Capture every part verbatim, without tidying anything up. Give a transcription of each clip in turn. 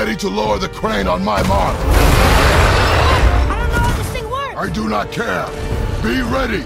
ready to lower the crane on my mark. I don't know how this thing works. I do not care. Be ready.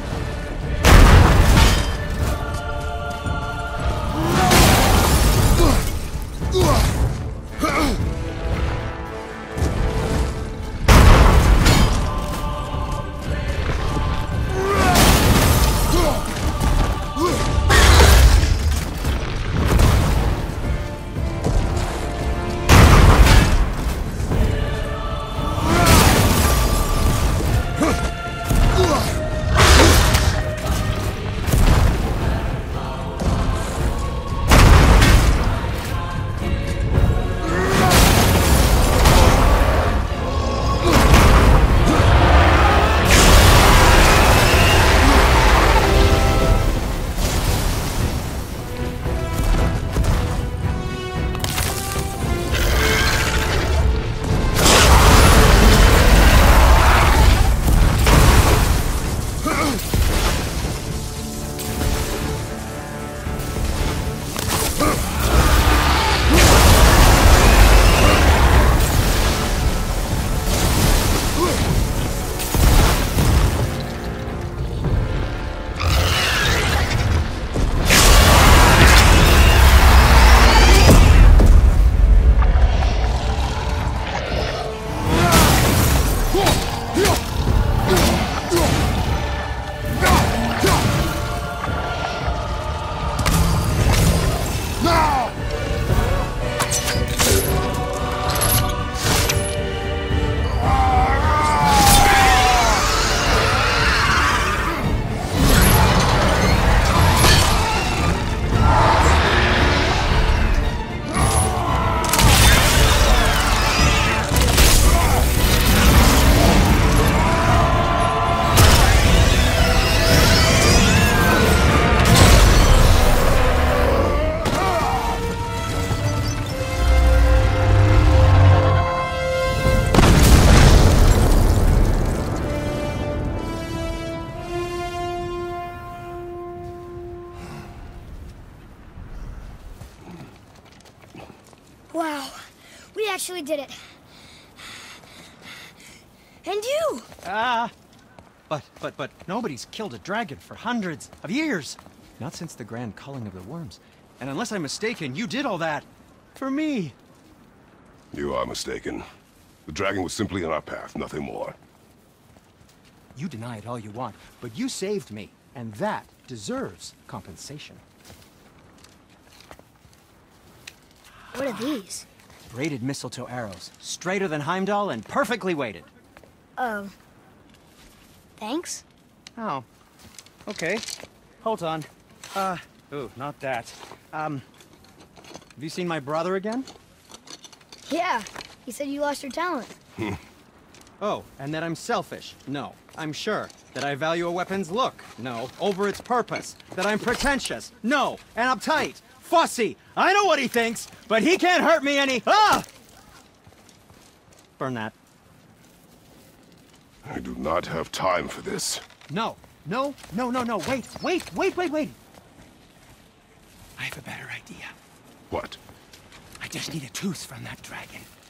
Wow, we actually did it. And you! Ah, but, but, but nobody's killed a dragon for hundreds of years. Not since the grand culling of the worms. And unless I'm mistaken, you did all that for me. You are mistaken. The dragon was simply in our path, nothing more. You deny it all you want, but you saved me, and that deserves compensation. What are these? Braided mistletoe arrows, straighter than Heimdall and perfectly weighted. Oh. Thanks? Oh. Okay. Hold on. Uh, ooh, not that. Um, have you seen my brother again? Yeah, he said you lost your talent. Oh, and that I'm selfish? No, I'm sure. That I value a weapon's look? No, over its purpose. That I'm pretentious? No, and uptight. Fussy! I know what he thinks, but he can't hurt me any- Ah! Burn that. I do not have time for this. No, no, no, no, no, wait, wait, wait, wait, wait! I have a better idea. What? I just need a tooth from that dragon.